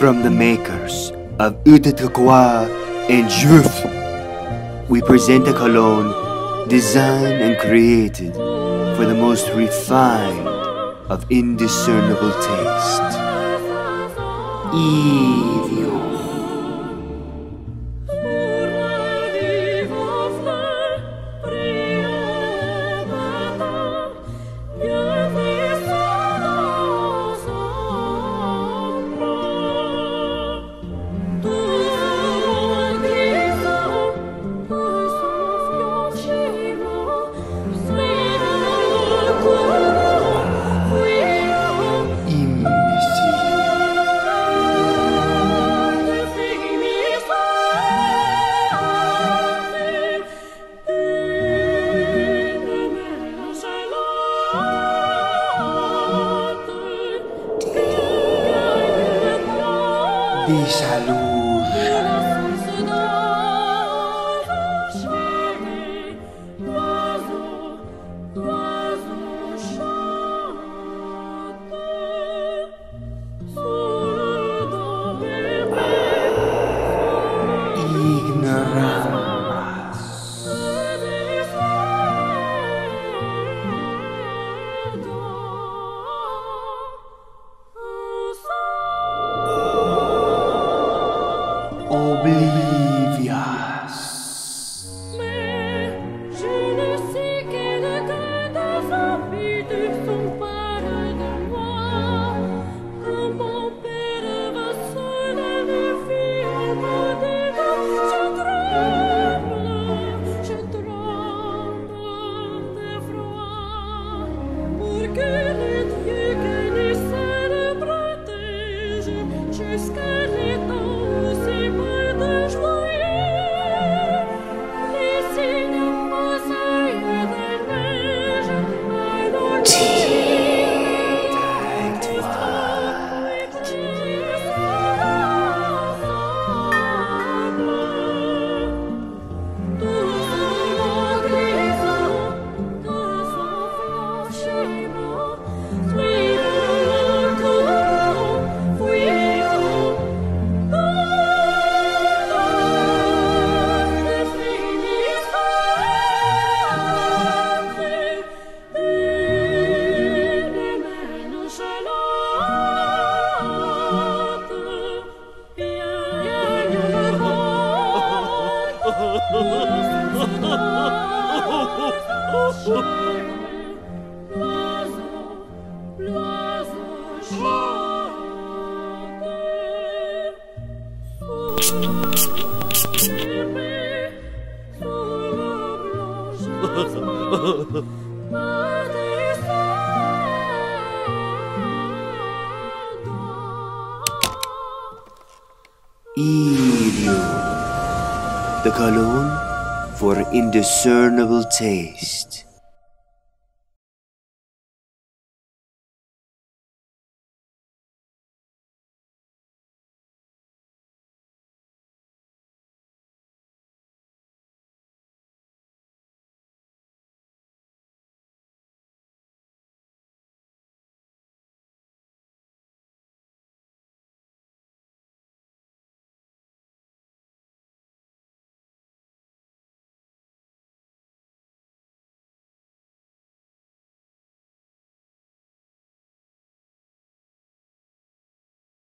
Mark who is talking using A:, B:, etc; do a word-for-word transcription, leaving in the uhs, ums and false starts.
A: From the makers of Eau de Turquoise and Juif, we present a cologne designed and created for the most refined of indiscernible taste. Evian. Des salauds. Oblivious.
B: Mais je ne sais quel que dans habitudes sont par de moi. Quand mon père va seul à la firme des vents, je tremble, je tremble de froid. Pour que le Dieu que les cieux protège jusqu'à l'étang.
A: Evian, the cologne for indiscernible taste.